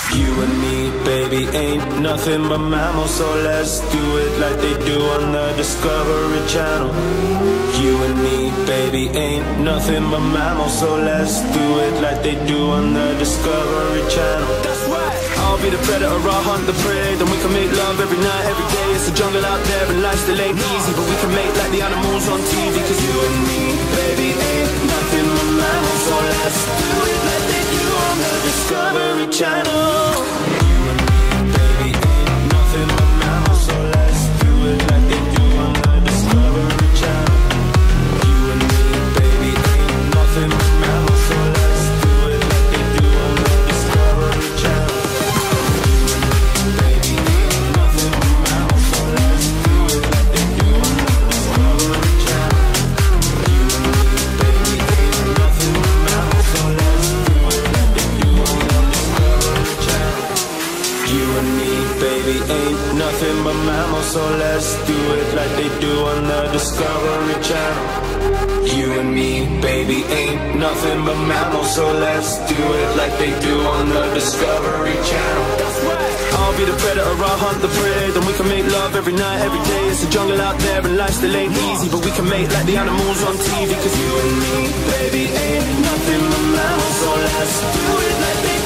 You and me, baby, ain't nothing but mammals, so let's do it like they do on the Discovery Channel. You and me, baby, ain't nothing but mammals, so let's do it like they do on the Discovery Channel. That's right. I'll be the predator, I'll hunt the prey, then we can make love every night, every day. It's a jungle out there and life still ain't easy, but we can make like the animals on TV. Cause you and me, baby, ain't nothing but mammals, so let's do it like they do on the Discovery Channel. You and me, baby, ain't nothing but mammals, so let's do it like they do on the Discovery Channel. You and me, baby, ain't nothing but mammals, so let's do it like they do on the Discovery Channel. Ain't nothing but mammals, so let's do it like they do on the Discovery Channel. You and me, baby, ain't nothing but mammals, so let's do it like they do on the Discovery Channel. That's right. I'll be the predator, I'll hunt the prey, then we can make love every night, every day. It's a jungle out there and life still ain't easy, but we can make like the animals on TV. Cause you and me, baby, ain't nothing but mammals, so let's do it like they